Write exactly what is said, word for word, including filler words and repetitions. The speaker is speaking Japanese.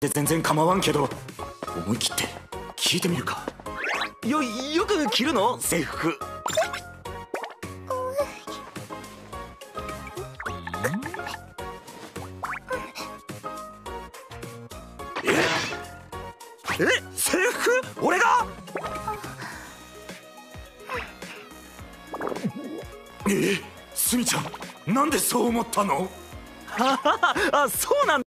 で全然構わんけど、思い切って聞いてみるか。よよく着るの制服。ええ制服俺が。えすみちゃん、なんでそう思ったの？あ、そうなんだ。